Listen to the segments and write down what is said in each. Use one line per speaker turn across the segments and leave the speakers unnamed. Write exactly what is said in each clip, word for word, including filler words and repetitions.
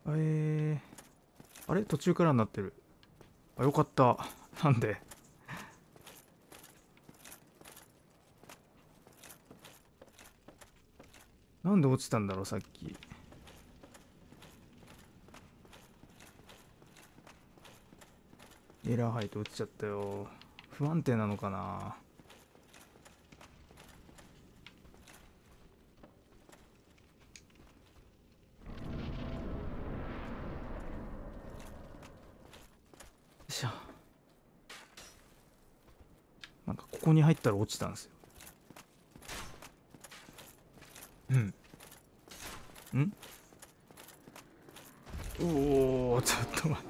えー、あれ途中からになってる。あ、よかった。なんで？なんで落ちたんだろう、さっき。エラー入って落ちちゃったよ。不安定なのかな。よいしょ。なんかここに入ったら落ちたんですよ。うん。んおお、ちょっと待って。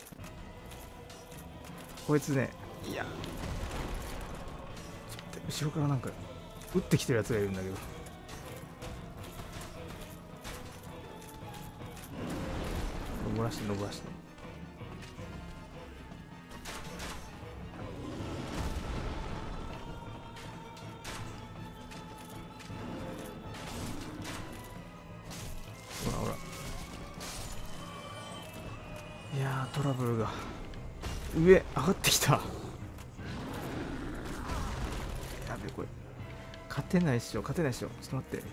こいつね、いや、後ろからなんか撃ってきてるやつがいるんだけど。登らして登らして。ほらほら。いやー、トラブルが上上がってきた。やべ、これ勝てないっしょ、勝てないっしょ。ちょっと待って。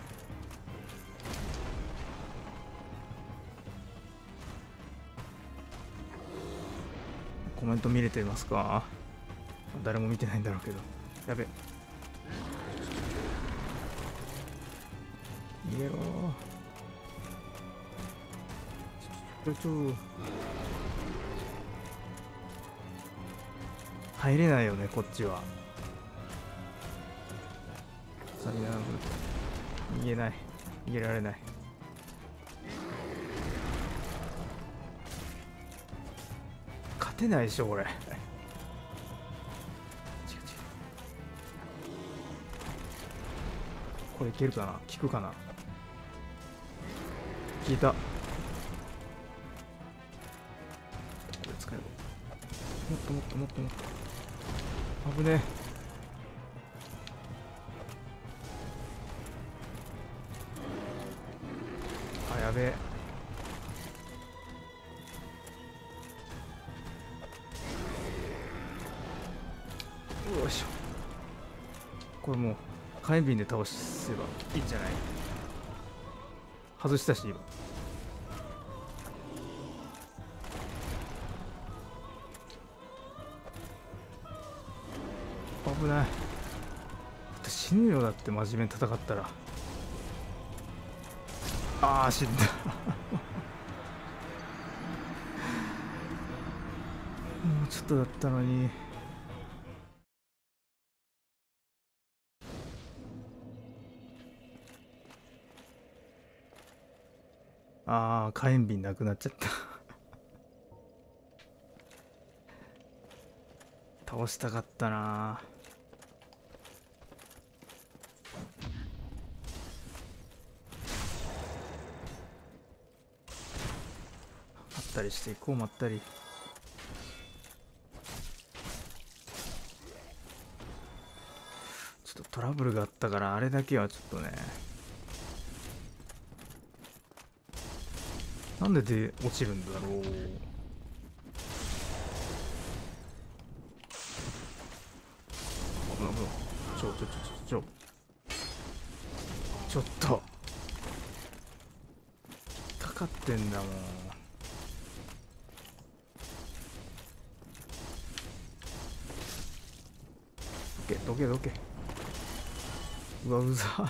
コメント見れてますか？誰も見てないんだろうけど。やべ、逃げろー。ちょちょ、入れないよね、こっちは。さりなら逃げない、逃げられない。勝てないでしょこれ。違う違う、これいけるかな、効くかな。効いた。これ使えばもっともっともっともっと。危ねえ。あ、やべえ。よいしょ。これもう火炎瓶で倒せばいいんじゃない？外したし今。危ない。死ぬよ、だって真面目に戦ったら。ああ、死んだ。もうちょっとだったのに。ああ、火炎瓶なくなっちゃった。倒したかったな。まったりしていこう、まったり。ちょっとトラブルがあったからあれだけはちょっとね。なんでで落ちるんだろう。危ない危ない。ちょちょちょちょちょちょっとかかってんだもん。どけどけどけ。うわ、うざ。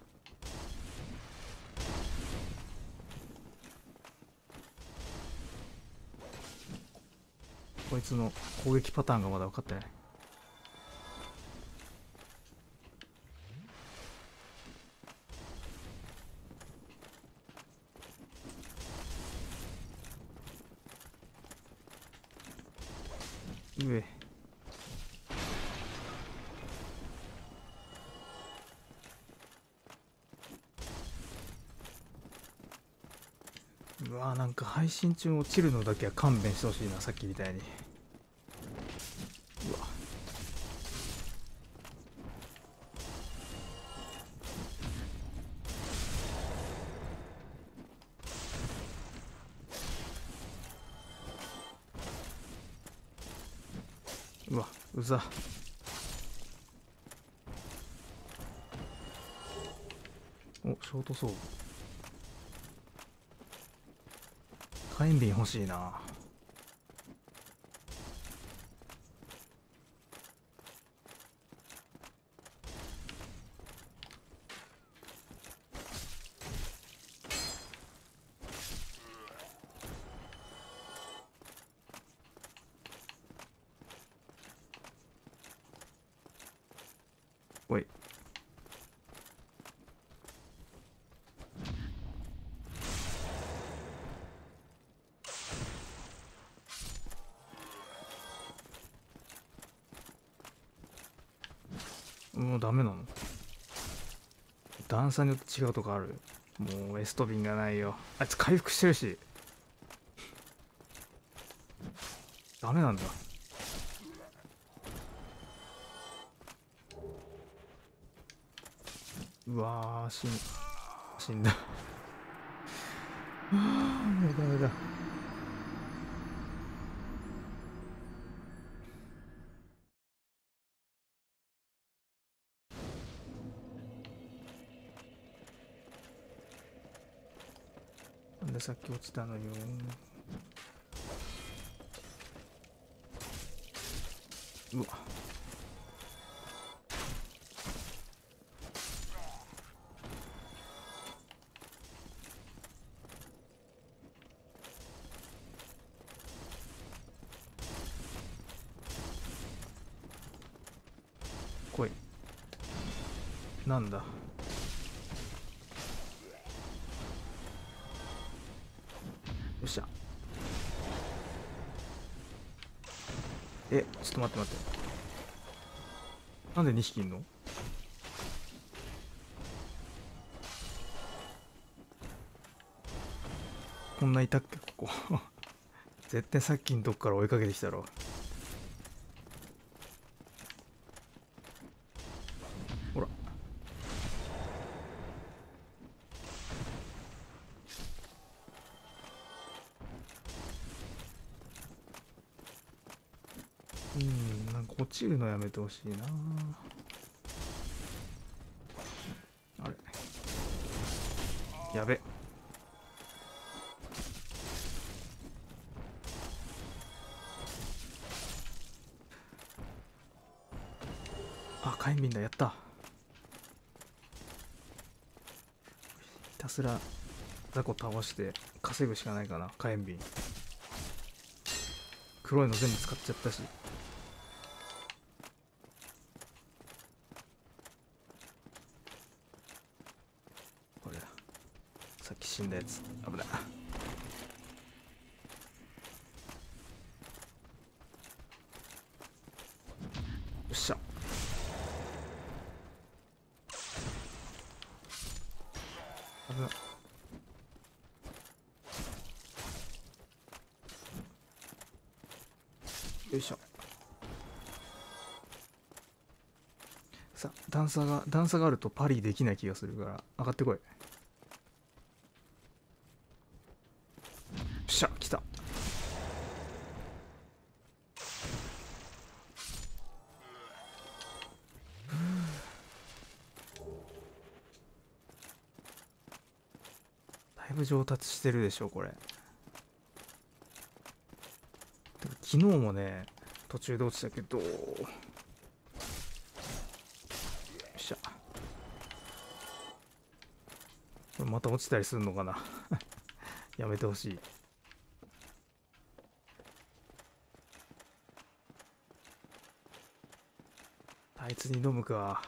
こいつの攻撃パターンがまだ分かってない。上。うわー、なんか配信中落ちるのだけは勘弁してほしいな、さっきみたいに。うわ、 うざ。お、ショートソーブ。火炎瓶欲しいな。おい。もうダメなの？段差によって違うとこある？もうエスト瓶がないよ。あいつ回復してるし。ダメなんだ。うわー、死ん死んだ。あー、もうダメだ。なんでさっき落ちたのよ。うわ。来い。なんだ。よっしゃ。え、ちょっと待って待って。なんでにひきいんの？こんないたっけ、ここ。絶対さっきのとこから追いかけてきたろ。ほら。うん、なんか落ちるのやめてほしいな。あれ。やべ。あ、火炎瓶だ、やった。ひたすら雑魚倒して稼ぐしかないかな。火炎瓶黒いの全部使っちゃったし。これだ、さっき死んだやつ。危ない。よっしゃ。危ない。よいしょ。さあ、段差が段差があるとパリできない気がするから上がってこい。よっしゃ、来た。だいぶ上達してるでしょこれ。昨日もね途中で落ちたけど。よっしゃ。これまた落ちたりするのかな。やめてほしい。あいつに飲むか。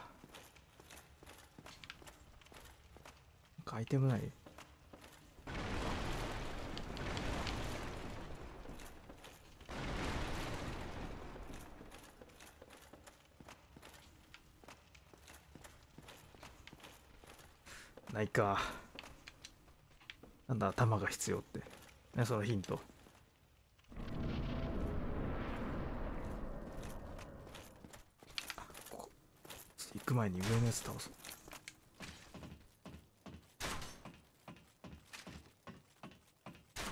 アイテムない？ないか。なんだ弾が必要ってね、そのヒント。ここ行く前に上のやつ倒そう。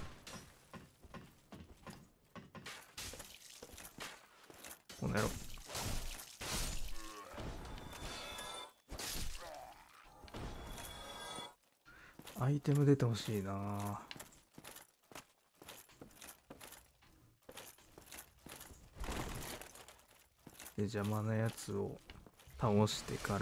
この野郎。 アイテム出てほしいな。で、邪魔なやつを倒してから、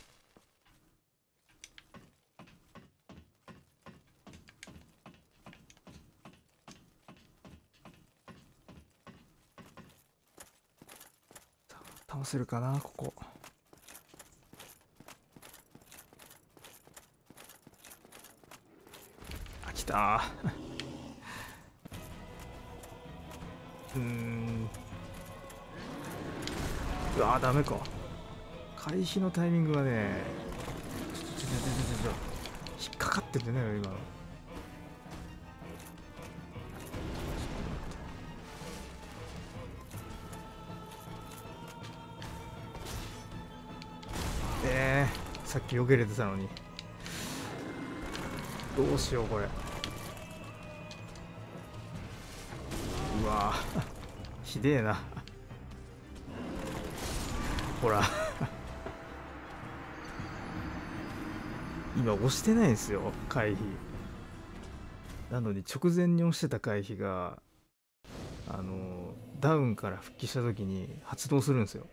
倒せるかな、ここ。あ、来たー。うーん。うわー、ダメか。回避のタイミングがね、ちょちょちょちょちょちょ、引っかかってんじゃねえよ、今の。えー、さっき避けれてたのに。どうしよう、これ。うわー、ひでえな。ほら。今押してないんですよ、回避。なのに直前に押してた回避が、あのダウンから復帰した時に発動するんですよ。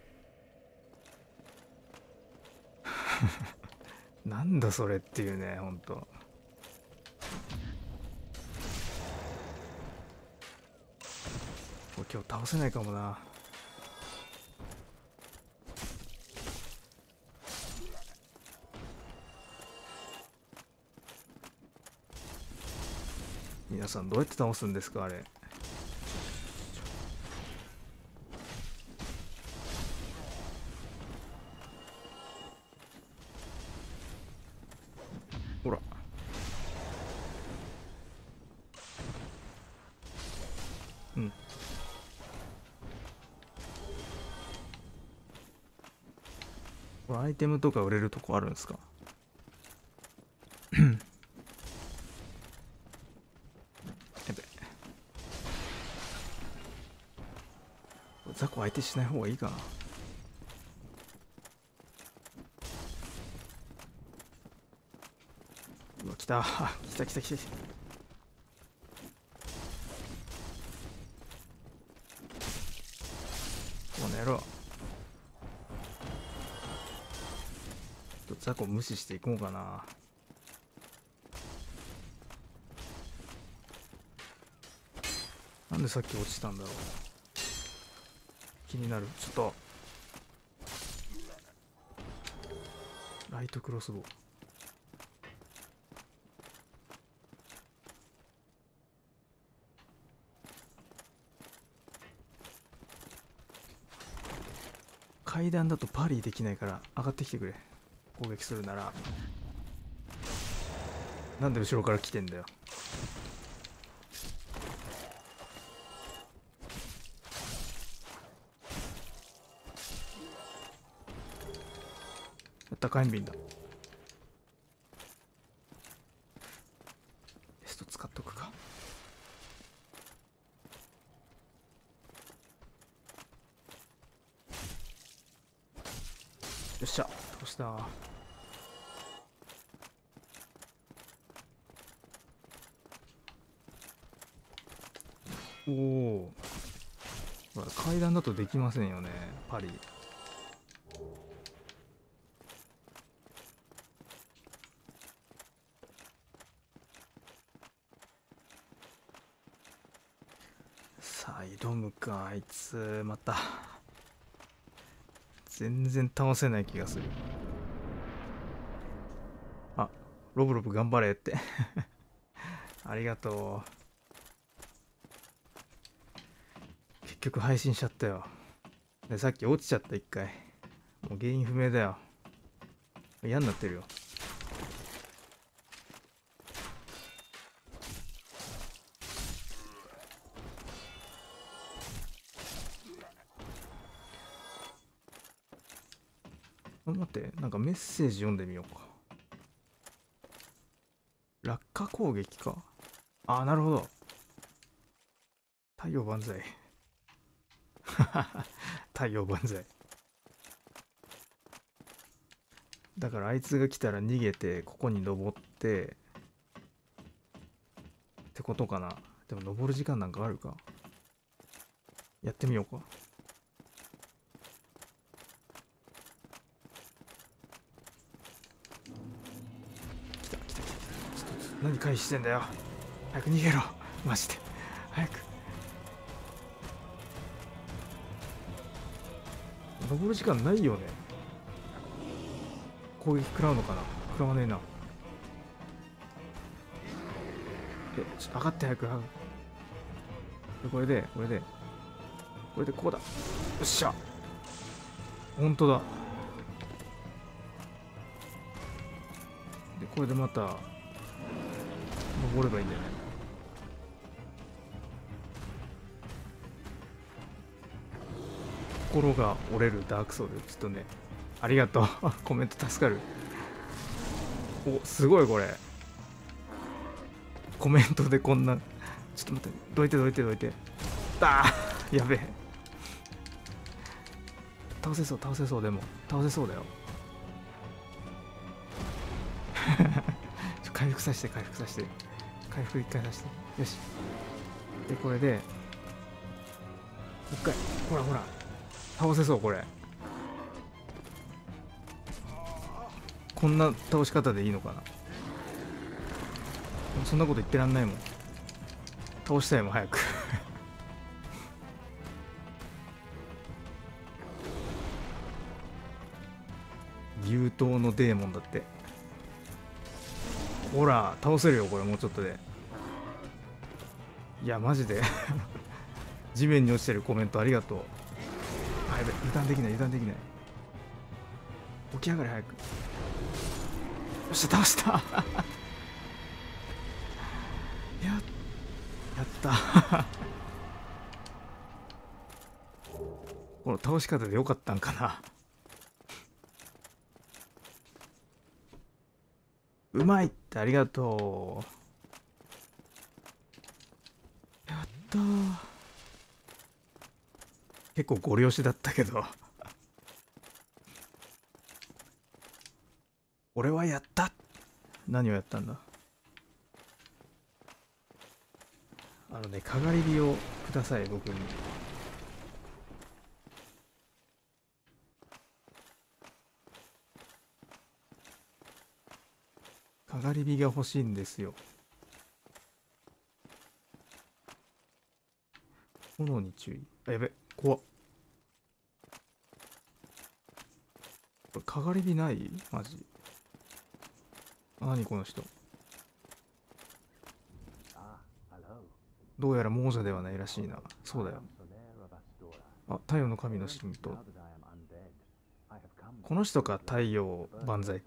なんだそれっていうね、ほんと。今日倒せないかもな。皆さんどうやって倒すんですか、あれ。ほら。うん。これアイテムとか売れるとこあるんですか？やべ。雑魚相手しない方がいいかな。うわ、来た。来た来た来た。この野郎。雑魚無視していこうかな。なんでさっき落ちたんだろう。気になる。ちょっとライトクロスボウ。よ階段だとパリーできないから上がってきてくれ。攻撃するなら。なんで後ろから来てんだよ。やった、火炎瓶だ。テスト使っとくか。よっしゃ、倒した。おお。ほら、階段だとできませんよね、パリ。さあ、挑むか、あいつ、また。全然倒せない気がする。あ、ロブロブ頑張れって。ありがとう。結局配信しちゃったよ。で、さっき落ちちゃった一回。もう原因不明だよ。嫌になってるよ。待って、なんかメッセージ読んでみようか。落下攻撃か。ああ、なるほど。太陽万歳。太陽万歳。だからあいつが来たら逃げて、ここに登って、 てことかな。でも登る時間なんかあるか。やってみようか。来た来た来た。ちょっと何回避してんだよ。早く逃げろ。マジで早く。登る時間ないよね。攻撃食らうのかな。食らわねえな。え、ちょっと上がって早く。これでこれでこれでこうだ。よっしゃ。ほんとだ。でこれでまた登ればいいんじゃない。心が折れるダークソウル。ちょっとね、ありがとうコメント助かる。お、すごいこれ。コメントでこんな。ちょっと待って、どいてどいてどいて。あーやべえ。倒せそう倒せそう。でも倒せそうだよ回復させて回復させて回復一回させて。よし。でこれでもう一回。ほらほら倒せそう。これこんな倒し方でいいのかな。そんなこと言ってらんないもん。倒したいもん早く牛刀のデーモンだって。ほら倒せるよこれ。もうちょっとで。いやマジで地面に落ちてるコメントありがとう。あ、やべ、油断できない油断できない。起き上がれ早く。よっしゃ倒したややったこの倒し方でよかったんかな。うまいって。ありがとう。やったー。結構ゴリ押しだったけど俺はやった。何をやったんだ。あのね、かがり火をください僕に。かがり火が欲しいんですよ。炎に注意。あ、やべ、怖っ。これかがり火ないマジ。あ、何この人。どうやら亡者ではないらしいな。そうだよ。あ、太陽の神の神と。この人か、太陽万歳って。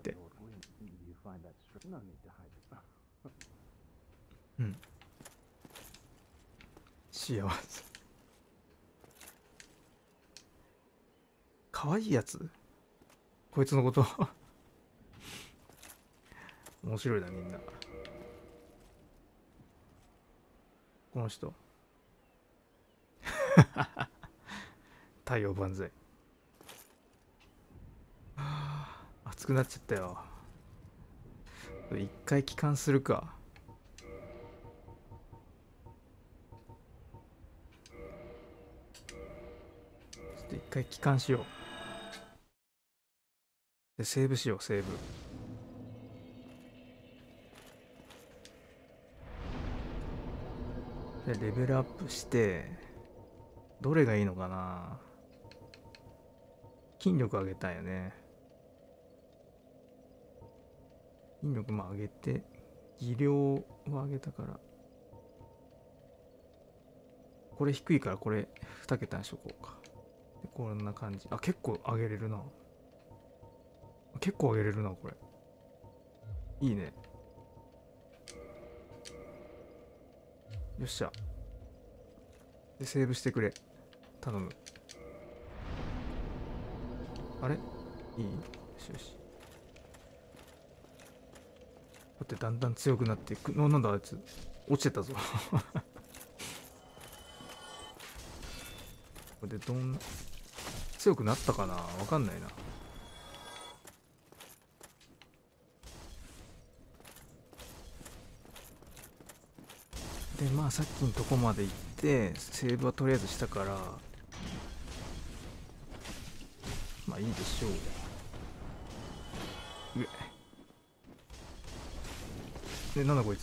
うん。幸せ。かわいいやつこいつのこと面白いなみんな。この人太陽万歳。熱くなっちゃったよ。一回帰還するか。ちょっと一回帰還しよう。でセーブしよう。セーブ。でレベルアップしてどれがいいのかな。筋力上げたいよね。筋力も上げて技量は上げたから、これ低いからこれに桁にしとこうか。でこんな感じ。あ、結構上げれるな。結構上げれるなこれ。いいね。よっしゃ。でセーブしてくれ頼む。あれいい。よしよし。だってだんだん強くなっていく。なんだあいつ落ちてたぞこれでどんな強くなったかな。わかんないな。 でまあさっきのとこまで行ってセーブはとりあえずしたから、まあいいでしょう。うえ、え、なんだこいつ、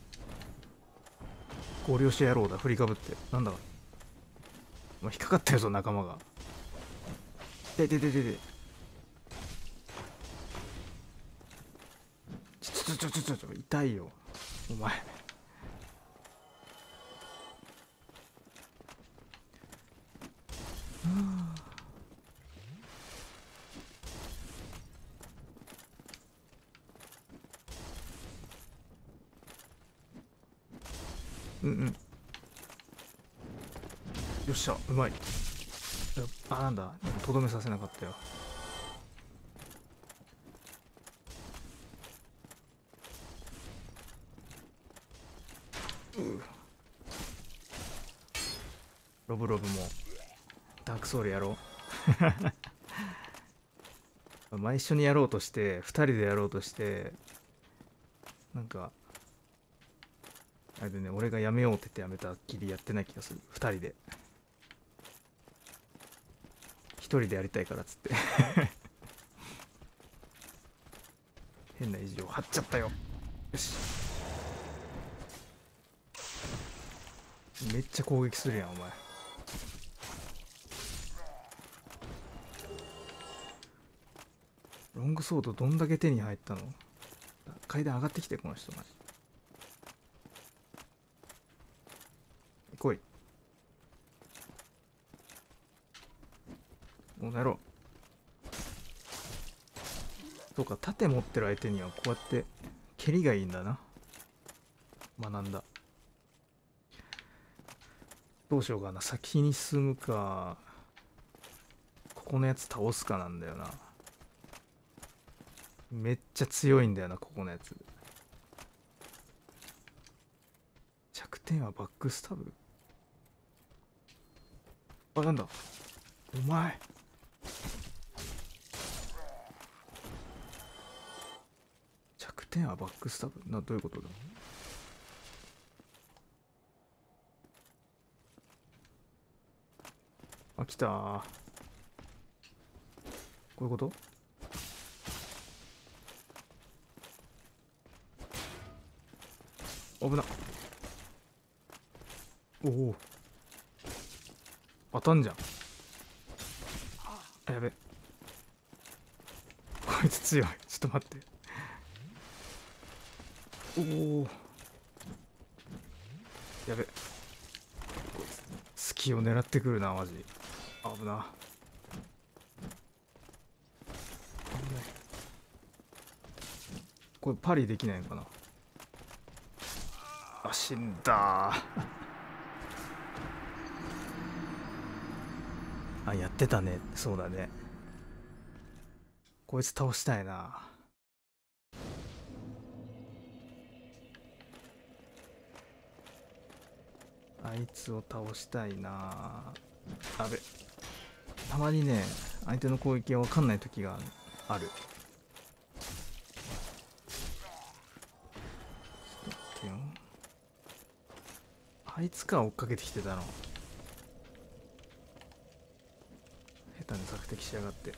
ご了承野郎だ。振りかぶってなんだ、まあ、引っかかったよぞ仲間が。でででででちょちょちょちょちょちょ痛いよお前。うんうん、よっしゃうまい。あ、なんだ、とどめさせなかったよ。ロブロブもダークソウルやろうまあ一緒にやろうとしてふたりでやろうとしてなんかあれでね、俺がやめようって言ってやめたっきりやってない気がする。ふたりでひとりでやりたいからっつって変な意地を張っちゃったよ。よし、めっちゃ攻撃するやんお前。ロングソードどんだけ手に入ったの。階段上がってきてこの人マジ。来い、もうやろう。そうか、盾持ってる相手にはこうやって蹴りがいいんだな。学んだ。どうしようかな、先に進むかここのやつ倒すかなんだよな。めっちゃ強いんだよなここのやつ。弱点はバックスタブ。あ、なんだお前。弱点はバックスタブな、どういうことだ。あ、来たー。こういうこと。危な。おお、当たんじゃん。あ、やべ、こいつ強い。ちょっと待って。おお、やべ、隙を狙ってくるなマジ。危な。これパリできないのかな。あ、死んだあ、やってたね。そうだね。こいつ倒したいな。あいつを倒したいな。あべ、たまにね相手の攻撃が分かんない時がある。ちょっと待ってよ。あいつか追っかけてきてたの。下手に索敵しやがって。よ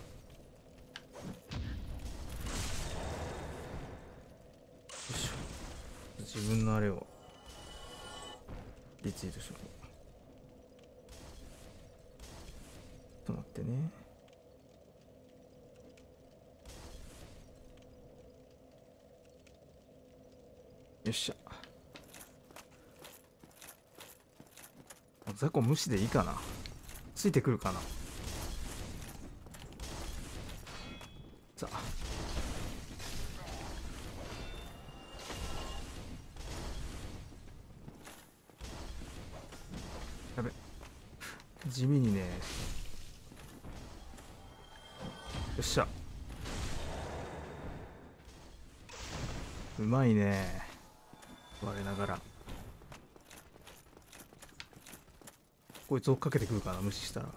いしょ、自分のあれをリツイートしよう。ちょっと待ってね。よっしゃ。雑魚無視でいいかな。ついてくるかな。さあ、やべ、地味にね。よっしゃ、うまいね我ながら。こいつ追っかけてくるかな無視したら。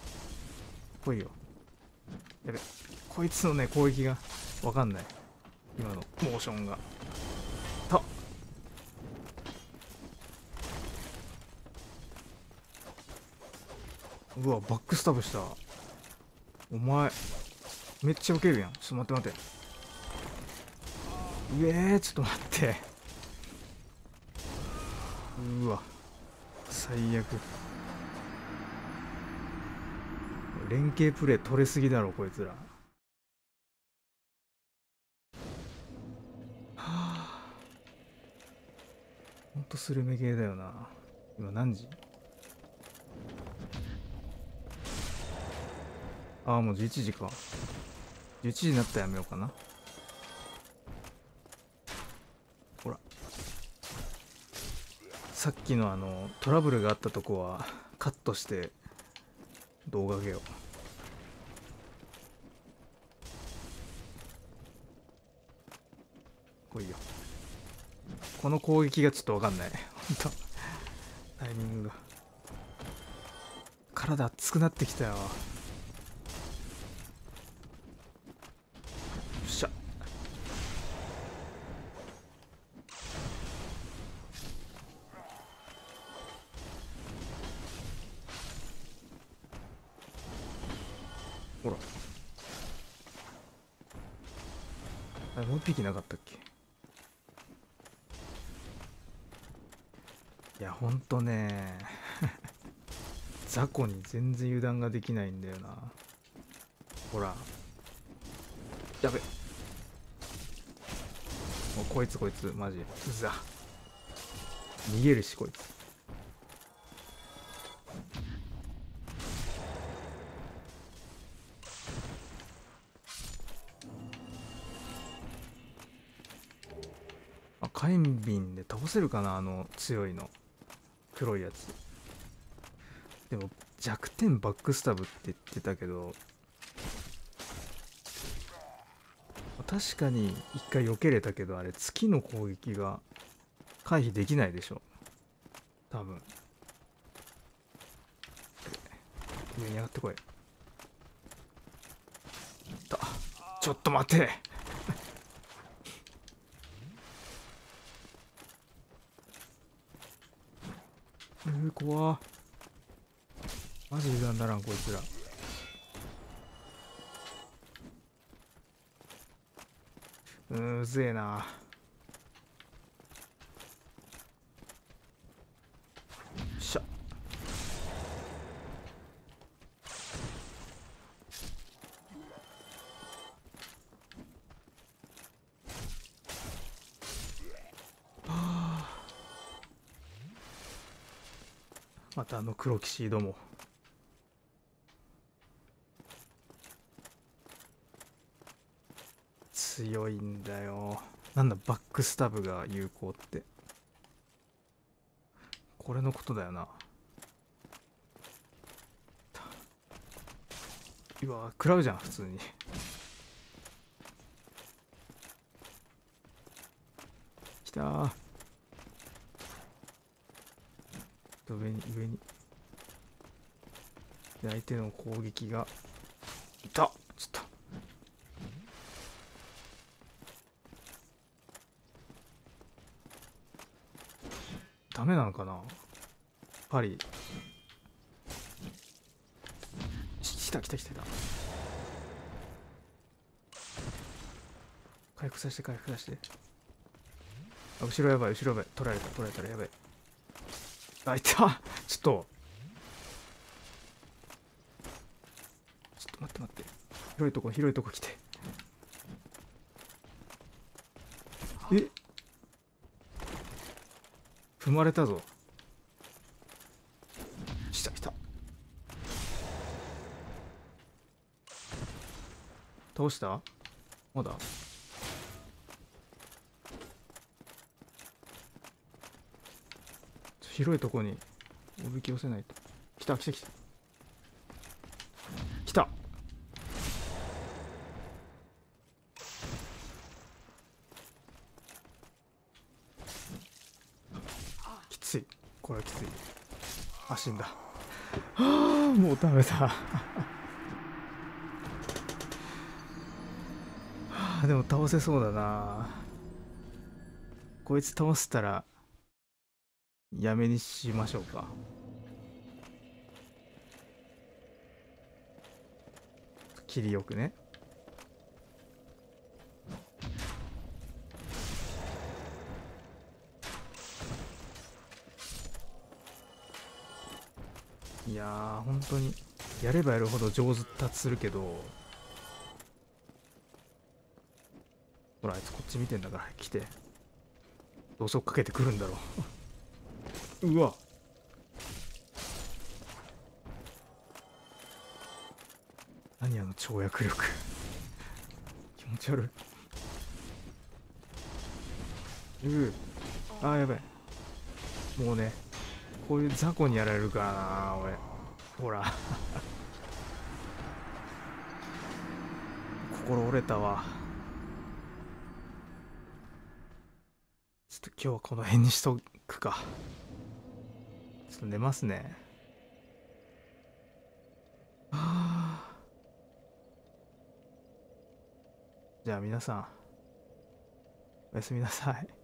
来いよ。やべ、こいつのね攻撃がわかんない。 今のモーションが。たうわ、バックスタブした。お前めっちゃウケるやん。ちょっと待って待って。うえー、ちょっと待って。うわ最悪。連携プレー取れすぎだろこいつら。はあ、ほんとスルメ系だよな。今何時？ああもうじゅういちじか。じゅういちじになったらやめようかな。ほらさっきのあのトラブルがあったとこはカットして動画上げよう。来いよ。この攻撃がちょっと分かんないほんとタイミングが。体熱くなってきたよ。よっしゃ。ほらあれもう一匹なかったっけ。いやほんとね雑魚に全然油断ができないんだよな。ほらやべ。もうこいつこいつマジうざ。逃げるしこいつ。あ火炎瓶で倒せるかなあの強いの黒いやつ。でも弱点バックスタブって言ってたけど確かに一回避けれたけどあれ月の攻撃が回避できないでしょ多分。上に上がってこい。たちょっと待てうー怖っ。マジ油断ならんこいつら。うーんうぜえな。よっしゃ。またあの黒騎士ども。強いんだよ。なんだバックスタブが有効ってこれのことだよな。うわ食らうじゃん普通に。きたー。上に上にで相手の攻撃がいた。ちょっとダメなのかなパリ。来た来た来た来た。回復させて回復させて。あ後ろやばい後ろやばい。取られた取られたらやばい。あいたちょっとちょっと待って待って。広いとこ広いとこ来て。え踏まれたぞ。来た来た。倒したまだ。広いとこにおびき寄せないと。来た来た来た来た。きついこれはきつい。あ死んだ。はあもうダメだはあーでも倒せそうだな。こいつ倒せたらやめにしましょうか。切りよくね。いやー本当にやればやるほど上手達するけど、ほらあいつこっち見てんだから来て、同速かけてくるんだろう。うわ、何あの跳躍力。気持ち悪い。うう、あーやばい。もうね、こういう雑魚にやられるからな俺。ほら心折れたわ。ちょっと今日はこの辺にしとくか。ちょっと寝ますね。はあ、じゃあ皆さんおやすみなさい。